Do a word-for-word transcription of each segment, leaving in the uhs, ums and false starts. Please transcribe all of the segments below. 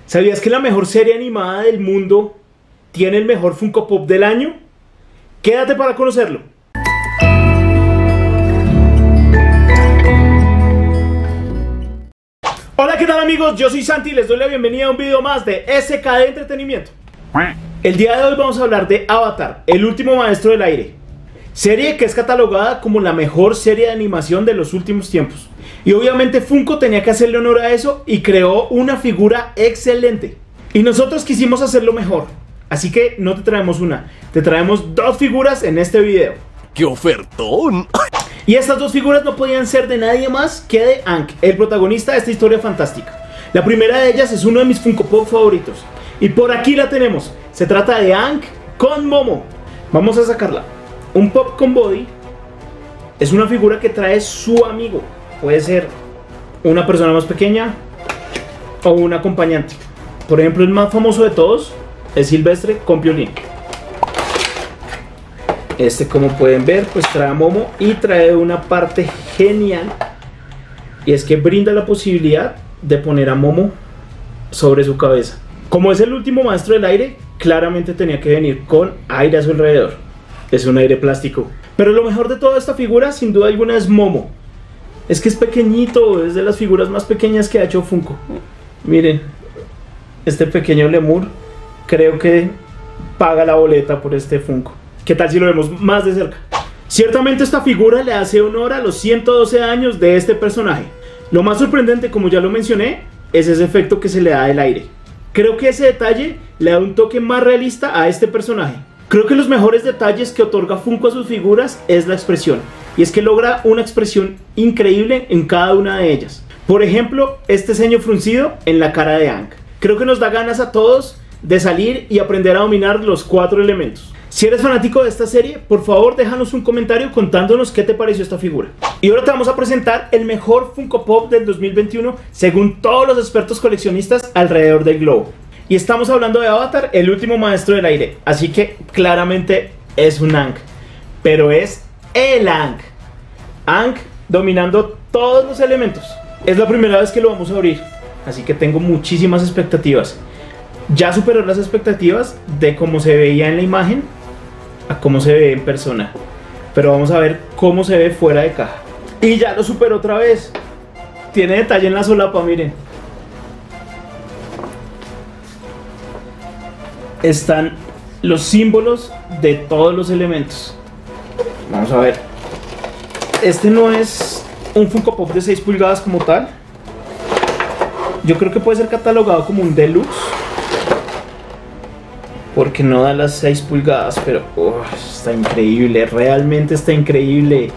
¿Sabías que la mejor serie animada del mundo tiene el mejor Funko Pop del año? Quédate para conocerlo. Hola, ¿qué tal amigos? Yo soy Santi y les doy la bienvenida a un video más de S K D Entretenimiento. El día de hoy vamos a hablar de Avatar, el último maestro del aire. Serie que es catalogada como la mejor serie de animación de los últimos tiempos. Y obviamente Funko tenía que hacerle honor a eso y creó una figura excelente. Y nosotros quisimos hacerlo mejor. Así que no te traemos una, te traemos dos figuras en este video. ¡Qué ofertón! Y estas dos figuras no podían ser de nadie más que de Aang, el protagonista de esta historia fantástica. La primera de ellas es uno de mis Funko Pop favoritos. Y por aquí la tenemos. Se trata de Aang con Momo. Vamos a sacarla. Un pop con body. Es una figura que trae su amigo. Puede ser una persona más pequeña o un acompañante. Por ejemplo, el más famoso de todos es Silvestre con Piolín. Este, como pueden ver, pues trae a Momo y trae una parte genial. Y es que brinda la posibilidad de poner a Momo sobre su cabeza. Como es el último maestro del aire, claramente tenía que venir con aire a su alrededor. Es un aire plástico. Pero lo mejor de toda esta figura, sin duda alguna, es Momo. Es que es pequeñito, es de las figuras más pequeñas que ha hecho Funko. Miren, este pequeño lemur creo que paga la boleta por este Funko. ¿Qué tal si lo vemos más de cerca? Ciertamente esta figura le hace honor a los ciento doce años de este personaje. Lo más sorprendente, como ya lo mencioné, es ese efecto que se le da del aire. Creo que ese detalle le da un toque más realista a este personaje. Creo que los mejores detalles que otorga Funko a sus figuras es la expresión. Y es que logra una expresión increíble en cada una de ellas. Por ejemplo, este ceño fruncido en la cara de Aang. Creo que nos da ganas a todos de salir y aprender a dominar los cuatro elementos. Si eres fanático de esta serie, por favor déjanos un comentario contándonos qué te pareció esta figura. Y ahora te vamos a presentar el mejor Funko Pop del dos mil veintiuno según todos los expertos coleccionistas alrededor del globo. Y estamos hablando de Avatar, el último maestro del aire. Así que claramente es un Aang. Pero es el Aang. Aang dominando todos los elementos. Es la primera vez que lo vamos a abrir, así que tengo muchísimas expectativas. Ya superó las expectativas de cómo se veía en la imagen a cómo se ve en persona. Pero vamos a ver cómo se ve fuera de caja. Y ya lo superó otra vez. Tiene detalle en la solapa, miren. Están los símbolos de todos los elementos. Vamos a ver. Este no es un Funko Pop de seis pulgadas como tal. Yo creo que puede ser catalogado como un deluxe, porque no da las seis pulgadas, pero oh, está increíble, realmente está increíble.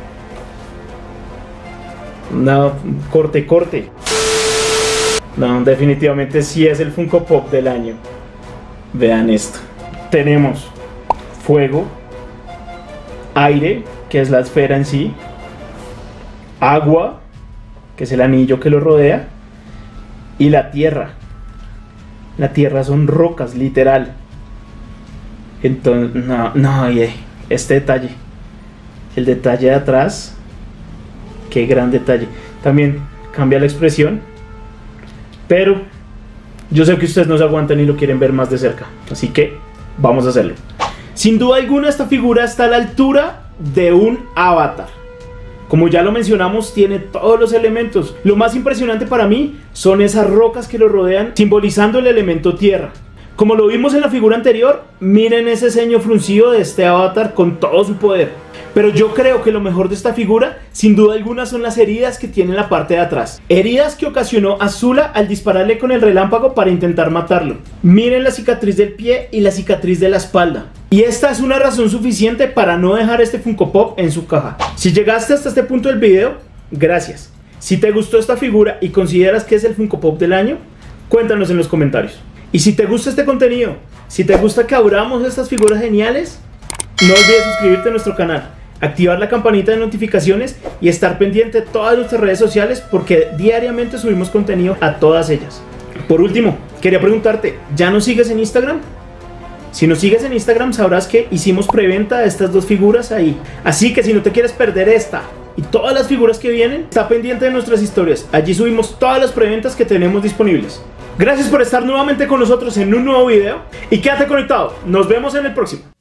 No, corte, corte. No, definitivamente sí es el Funko Pop del año. Vean esto. Tenemos fuego, aire, que es la esfera en sí, agua, que es el anillo que lo rodea, y la tierra. La tierra son rocas, literal. Entonces, no, no, este detalle, el detalle de atrás, qué gran detalle. También cambia la expresión, pero yo sé que ustedes no se aguantan y lo quieren ver más de cerca, así que vamos a hacerlo. Sin duda alguna, esta figura está a la altura de un Avatar. Como ya lo mencionamos, tiene todos los elementos. Lo más impresionante para mí son esas rocas que lo rodean, simbolizando el elemento tierra. Como lo vimos en la figura anterior, miren ese ceño fruncido de este Avatar con todo su poder. Pero yo creo que lo mejor de esta figura, sin duda alguna, son las heridas que tiene en la parte de atrás. Heridas que ocasionó Azula al dispararle con el relámpago para intentar matarlo. Miren la cicatriz del pie y la cicatriz de la espalda. Y esta es una razón suficiente para no dejar este Funko Pop en su caja. Si llegaste hasta este punto del video, gracias. Si te gustó esta figura y consideras que es el Funko Pop del año, cuéntanos en los comentarios. Y si te gusta este contenido, si te gusta que abramos estas figuras geniales, no olvides suscribirte a nuestro canal, activar la campanita de notificaciones y estar pendiente de todas nuestras redes sociales, porque diariamente subimos contenido a todas ellas. Por último, quería preguntarte, ¿ya nos sigues en Instagram? Si nos sigues en Instagram sabrás que hicimos preventa de estas dos figuras ahí. Así que si no te quieres perder esta y todas las figuras que vienen, está pendiente de nuestras historias. Allí subimos todas las preventas que tenemos disponibles. Gracias por estar nuevamente con nosotros en un nuevo video y quédate conectado. Nos vemos en el próximo.